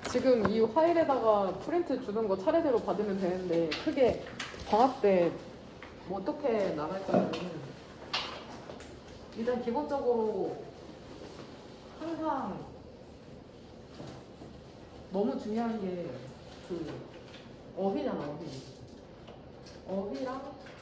지금 이 파일에다가 프린트 주는 거 차례대로 받으면 되는데 크게 방학 때 뭐 어떻게 나갈까는 일단 기본적으로 항상 너무 중요한 게 그 어휘잖아, 어휘. 어휘랑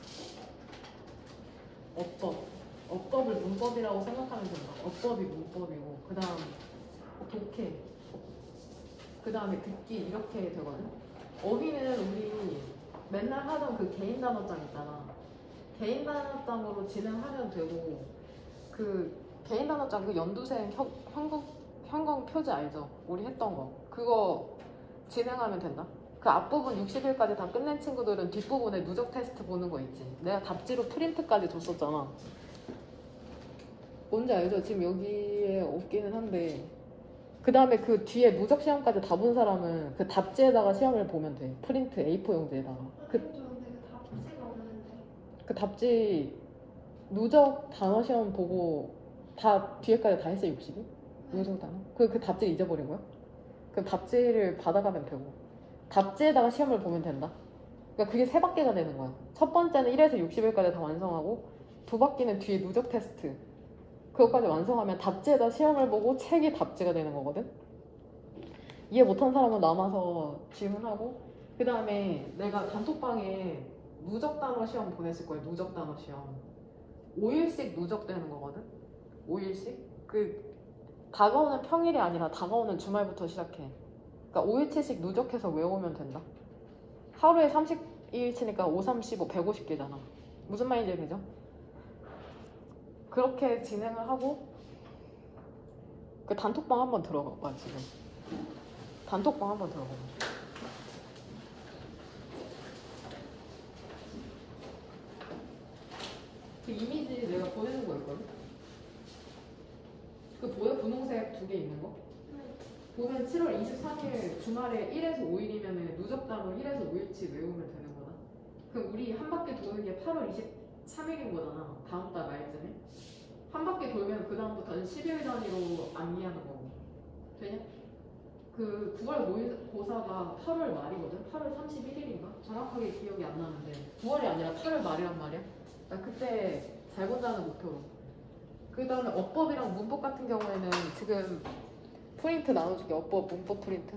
어법. 어법을 문법이라고 생각하면 된다. 어법이 문법이고, 그 다음 독해, 그 다음에 듣기 이렇게 되거든. 어휘는 우리 맨날 하던 그 개인 단어장 있잖아. 개인 단어장으로 진행하면 되고, 그 개인 단어장 그 연두색 현금 표지 알죠? 우리 했던 거. 그거 진행하면 된다. 그 앞부분 60일까지 다 끝낸 친구들은 뒷부분에 누적 테스트 보는 거 있지. 내가 답지로 프린트까지 줬었잖아. 뭔지 알죠? 지금 여기에 없기는 한데 그 다음에 그 뒤에 누적 시험까지 다 본 사람은 그 답지에다가 시험을 보면 돼. 프린트 A4 용지에다가. 그 답지 누적 단어 시험 보고 다 뒤에까지 다 했어. 60일? 누적 단어? 그 답지 잊어버린 거야? 그럼 답지를 받아가면 되고 답지에다가 시험을 보면 된다. 그러니까 그게 세 바퀴가 되는 거야. 첫 번째는 1에서 60일까지 다 완성하고 두 바퀴는 뒤에 누적 테스트 그것까지 완성하면 답지에다 시험을 보고 책이 답지가 되는 거거든. 이해 못한 사람은 남아서 질문하고 그 다음에 내가 단톡방에 누적 단어 시험 보냈을 거야. 누적 단어 시험 5일씩 누적되는 거거든. 5일씩 그 다가오는 평일이 아니라 다가오는 주말부터 시작해. 그러니까 5일치씩 누적해서 외우면 된다. 하루에 32일치니까 5, 3, 15, 150개잖아. 무슨 말인지 되죠? 그렇게 진행을 하고 그 단톡방 한번 들어가 봐. 지금 단톡방 한번 들어가 봐. 그 이미지 내가 보내는 거 있거든? 그 보여? 분홍색 두 개 있는 거? 보면 7월 23일 주말에 1에서 5일이면 누적 단어 1에서 5일치 외우면 되는 거다. 그럼 우리 한 바퀴 도는 게 8월 23일인 거잖아. 다음 달 말쯤에. 한 바퀴 돌면 그 다음부터는 12일 단위로 암기하는 거고. 되냐? 그 9월 모의고사가 8월 말이거든? 8월 31일인가? 정확하게 기억이 안 나는데 9월이 아니라 8월 말이란 말이야. 나 그때 잘 본다는 목표로. 그 다음에 어법이랑 문법 같은 경우에는 지금 프린트 나눠줄게. 어법, 문법 프린트.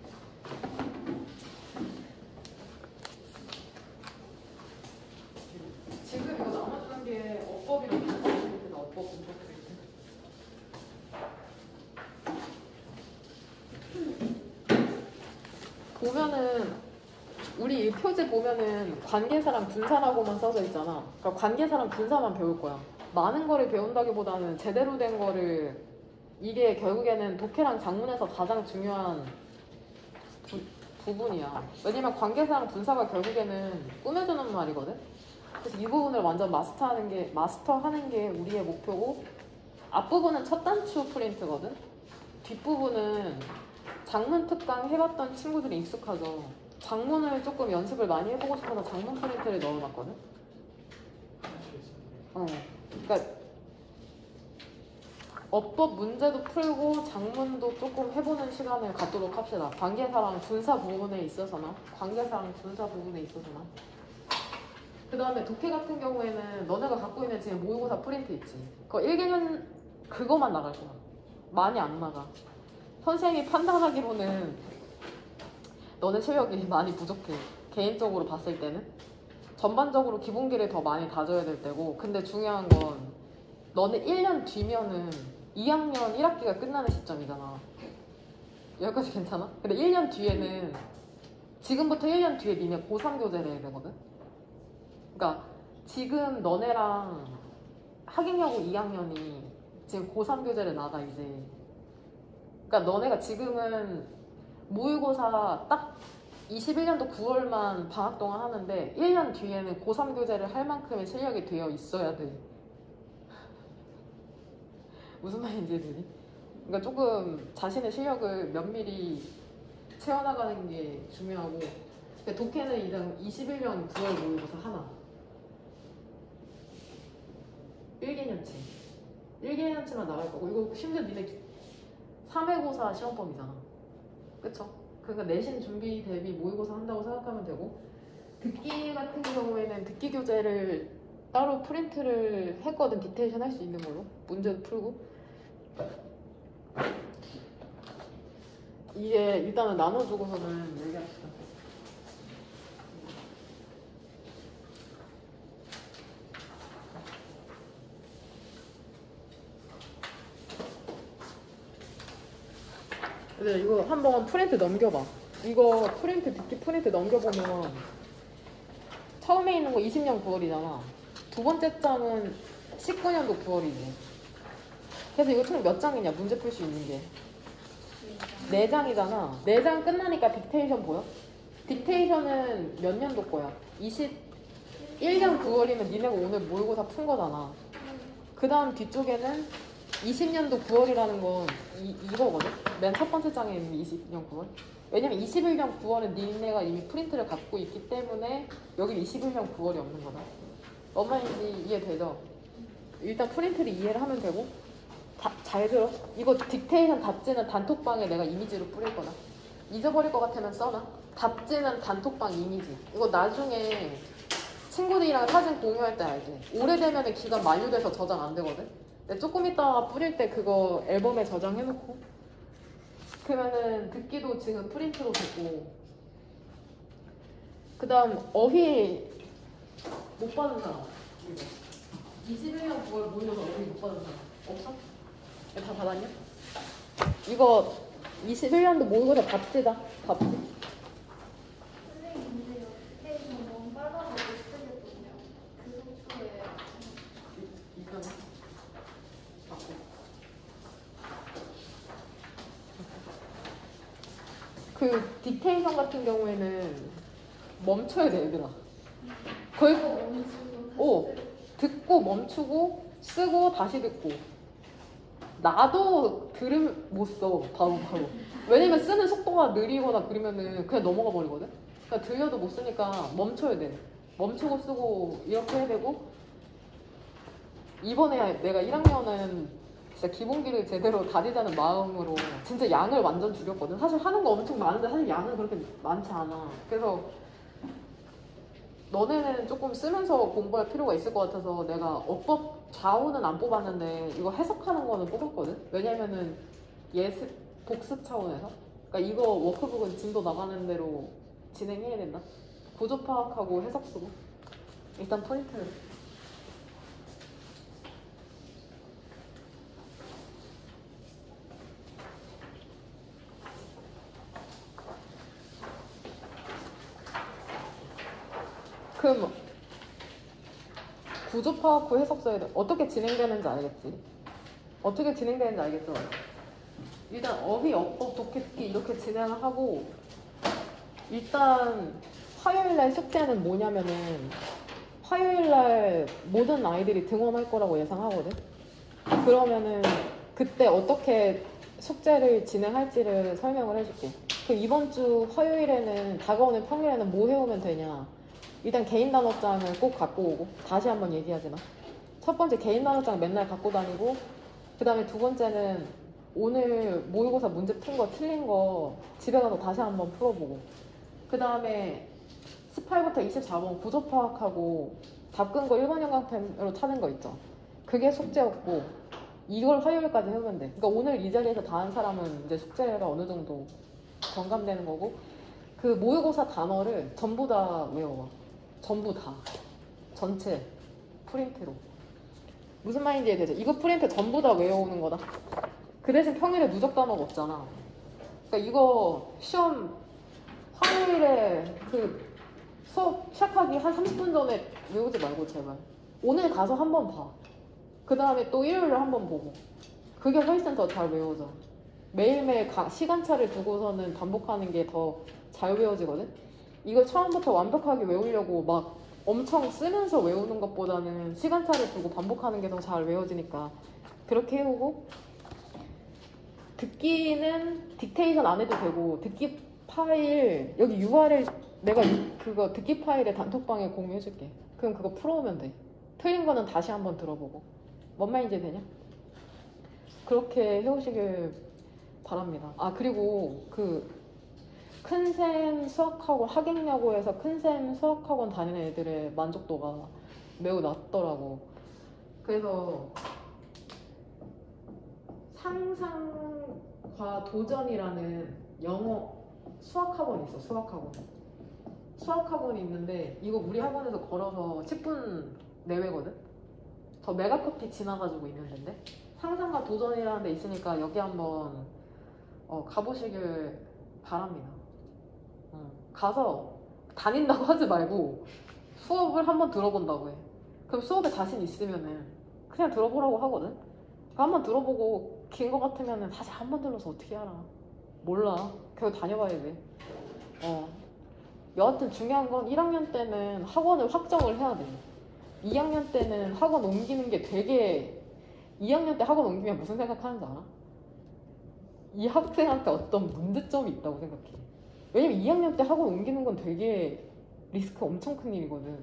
지금 이거 나눠주는 게 어법이랑 문법 프린트다. 어법, 문법 프린트. 보면은 우리 이 표지 보면은 관계사랑 분사라고만 써져 있잖아. 그러니까 관계사랑 분사만 배울 거야. 많은 거를 배운다기보다는 제대로 된 거를 이게 결국에는 독해랑 작문에서 가장 중요한 부분이야. 왜냐면 관계사랑 분사가 결국에는 꾸며주는 말이거든. 그래서 이 부분을 완전 마스터하는 게 우리의 목표고 앞부분은 첫 단추 프린트거든. 뒷부분은 작문 특강 해봤던 친구들이 익숙하죠. 작문을 조금 연습을 많이 해보고 싶어서 작문 프린트를 넣어놨거든. 그러니까 어법 문제도 풀고 작문도 조금 해보는 시간을 갖도록 합시다. 관계사랑 분사 부분에 있어서나 그 다음에 독해 같은 경우에는 너네가 갖고 있는 지금 모의고사 프린트 있지. 그거 1개년 그거만 나갈 거야. 많이 안 나가. 선생님이 판단하기로는 너네 실력이 많이 부족해. 개인적으로 봤을 때는 전반적으로 기본기를 더 많이 다져야 될 때고, 근데 중요한 건 너네 1년 뒤면은 2학년 1학기가 끝나는 시점이잖아. 여기까지 괜찮아? 근데 1년 뒤에는 지금부터 1년 뒤에 니네 고3 교재를 해야 되거든? 그러니까 지금 너네랑 하객여고 2학년이 지금 고3 교재를 나가 이제. 그러니까 너네가 지금은 모의고사 딱 21년도 9월만 방학 동안 하는데 1년 뒤에는 고3 교재를 할 만큼의 실력이 되어 있어야 돼. 무슨 말인지 되니? 그러니까 조금 자신의 실력을 면밀히 채워나가는 게 중요하고, 독해는 이제 21년 9월 모의고사 하나 1개년치만 나갈 거고, 이거 심지어 니네 3회고사 시험범위잖아. 그쵸? 그러니까 내신 준비 대비 모의고사 한다고 생각하면 되고, 듣기 같은 경우에는 듣기 교재를 따로 프린트를 했거든. 디테이션 할 수 있는 걸로 문제도 풀고. 이게 일단은 나눠주고서는 얘기합시다. 근데 이거 한번 프린트 넘겨봐. 이거 프린트 듣기 프린트 넘겨보면 처음에 있는 거 20년 9월이잖아. 두 번째 장은 19년도 9월이지. 그래서 이거 총 몇 장이냐 문제 풀 수 있는 게 4장이잖아. 4장 끝나니까 딕테이션 보여? 딕테이션은 몇 년도 거야? 21년 9월이면 니네가 오늘 모의고사 푼 거잖아. 그 다음 뒤쪽에는 20년도 9월이라는 건 이거거든? 맨 첫 번째 장에 있는 20년 9월. 왜냐면 21년 9월은 니네가 이미 프린트를 갖고 있기 때문에 여기 21년 9월이 없는 거다. 뭔 말인지 이해되죠? 일단 프린트를 이해를 하면 되고, 잘 들어. 이거 딕테이션 답지는 단톡방에 내가 이미지로 뿌릴 거다. 잊어버릴 것 같으면 써놔. 답지는 단톡방 이미지. 이거 나중에 친구들이랑 사진 공유할 때 알지? 오래되면 기간 만료돼서 저장 안 되거든? 근데 조금 있다가 뿌릴 때 그거 앨범에 저장해놓고, 그러면은 듣기도 지금 프린트로 됐고, 그 다음 어휘 못 받은 사람. 21년 9월 모의고사 어휘 못 받은 사람 없어? 다 받았냐? 이거 21년도 모의고사 답지다. 답지. 선생님 근데 옆에 너무 빨라서 못 쓰겠거든요. 그 속도에 이거는 그 디테이션 같은 경우에는 멈춰야 돼 얘들아. 거의 듣고 멈추고 쓰고 다시 듣고. 나도 들으면 못 써 바로. 왜냐면 쓰는 속도가 느리거나 그러면은 그냥 넘어가 버리거든. 그러니까 들려도 못 쓰니까 멈춰야 돼. 멈추고 쓰고 이렇게 해야 되고. 이번에 내가 1학년은 진짜 기본기를 제대로 다지자는 마음으로 진짜 양을 완전 줄였거든. 사실 하는 거 엄청 많은데 사실 양은 그렇게 많지 않아. 그래서 너네는 조금 쓰면서 공부할 필요가 있을 것 같아서 내가 어법 좌우는 안 뽑았는데 이거 해석하는 거는 뽑았거든. 왜냐면은 예습 복습 차원에서. 그러니까 이거 워크북은 진도 나가는 대로 진행해야 된다. 구조 파악하고 해석 쓰고. 일단 포인트. 그럼 구조 파악 후 해석 써야 돼. 어떻게 진행되는지 알겠지? 어떻게 진행되는지 알겠죠? 일단 어휘, 어법, 독해듣기 이렇게 진행을 하고, 일단 화요일날 숙제는 뭐냐면은 화요일날 모든 아이들이 등원할 거라고 예상하거든? 그러면은 그때 어떻게 숙제를 진행할지를 설명을 해줄게. 그 이번 주 화요일에는 다가오는 평일에는 뭐 해오면 되냐. 일단 개인 단어장을 꼭 갖고 오고, 다시 한번 얘기하지마. 첫 번째 개인 단어장 맨날 갖고 다니고, 그 다음에 두 번째는 오늘 모의고사 문제 푼 거 틀린 거 집에 가서 다시 한번 풀어보고, 그 다음에 18부터 24번 구조 파악하고 답근 거 1번 영광펜으로 타는 거 있죠. 그게 숙제였고, 이걸 화요일까지 해오면 돼. 그러니까 오늘 이 자리에서 다 한 사람은 이제 숙제가 어느 정도 경감되는 거고, 그 모의고사 단어를 전부 다 외워와. 전부 다. 전체 프린트로. 무슨 말인지 이해되죠? 이거 프린트 전부 다 외워오는 거다. 그 대신 평일에 누적 단어가 없잖아. 그러니까 이거 시험 화요일에 그 수업 시작하기 한 30분 전에 외우지 말고 제발. 오늘 가서 한번 봐. 그 다음에 또 일요일에 한번 보고. 그게 훨씬 더 잘 외워져. 매일매일 시간차를 두고서는 반복하는 게 더 잘 외워지거든? 이거 처음부터 완벽하게 외우려고 막 엄청 쓰면서 외우는 것보다는 시간차를 두고 반복하는 게 더 잘 외워지니까 그렇게 해오고, 듣기는 딕테이션 안 해도 되고, 듣기 파일 여기 URL 내가 그거 듣기 파일에 단톡방에 공유해줄게. 그럼 그거 풀어오면 돼. 틀린 거는 다시 한번 들어보고. 뭔 말인지 되냐? 그렇게 해오시길 바랍니다. 아, 그리고 그 큰샘 수학학원 하객여고에서 큰샘 수학학원 다니는 애들의 만족도가 매우 낮더라고. 그래서 상상과 도전이라는 영어 수학학원이 있어. 수학학원이 있는데 이거 우리 학원에서 걸어서 10분 내외거든? 저 메가커피 지나가지고 있는 데인데 상상과 도전이라는 데 있으니까 여기 한번 가보시길 바랍니다. 가서 다닌다고 하지 말고 수업을 한번 들어본다고 해. 그럼 수업에 자신 있으면은 그냥 들어보라고 하거든? 한번 들어보고 긴 거 같으면은 다시 한 번 들러서 어떻게 알아? 몰라. 계속 다녀봐야 돼. 여하튼 중요한 건 1학년 때는 학원을 확정을 해야 돼. 2학년 때는 학원 옮기는 게 되게 2학년 때 학원 옮기면 무슨 생각하는지 알아? 이 학생한테 어떤 문제점이 있다고 생각해. 왜냐면 2학년 때 학원 옮기는 건 되게 리스크 엄청 큰 일이거든.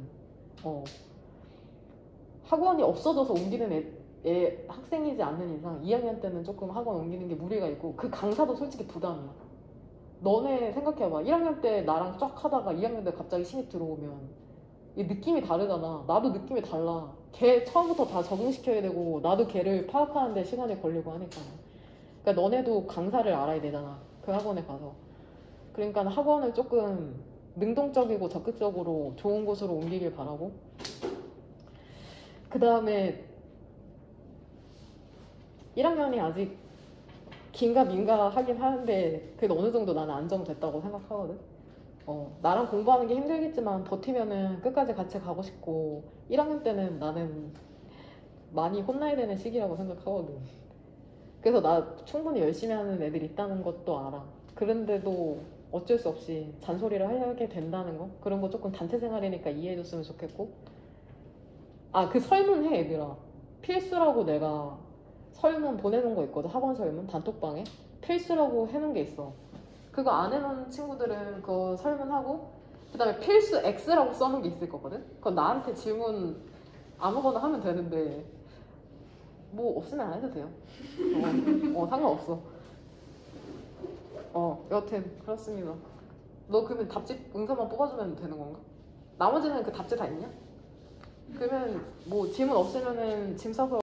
학원이 없어져서 옮기는 학생이지 않는 이상 2학년 때는 조금 학원 옮기는 게 무리가 있고 그 강사도 솔직히 부담이야. 너네 생각해봐. 1학년 때 나랑 쫙 하다가 2학년 때 갑자기 신입 들어오면 이 느낌이 다르잖아. 나도 느낌이 달라. 걔 처음부터 다 적응시켜야 되고 나도 걔를 파악하는데 시간이 걸리고 하니까. 그러니까 너네도 강사를 알아야 되잖아. 그 학원에 가서. 그러니까 학원을 조금 능동적이고 적극적으로 좋은 곳으로 옮기길 바라고. 그 다음에 1학년이 아직 긴가민가 하긴 하는데 그래도 어느 정도 나는 안정됐다고 생각하거든. 나랑 공부하는 게 힘들겠지만 버티면은 끝까지 같이 가고 싶고 1학년 때는 나는 많이 혼나야 되는 시기라고 생각하거든. 그래서 나 충분히 열심히 하는 애들이 있다는 것도 알아. 그런데도 어쩔 수 없이 잔소리를 하게 된다는 거? 그런 거 조금 단체 생활이니까 이해해줬으면 좋겠고. 그 설문해 얘들아. 필수라고 내가 설문 보내놓은 거 있거든. 학원 설문 단톡방에 필수라고 해놓은 게 있어. 그거 안 해놓은 친구들은 그거 설문하고 그 다음에 필수 X라고 써놓은 게 있을 거거든. 그건 나한테 질문 아무거나 하면 되는데 뭐 없으면 안 해도 돼요. 상관없어. 여튼 그렇습니다. 너 그러면 답지 응사만 뽑아주면 되는 건가? 나머지는 그 답지 다 있냐? 그러면 뭐 질문 없으면은 짐 싸서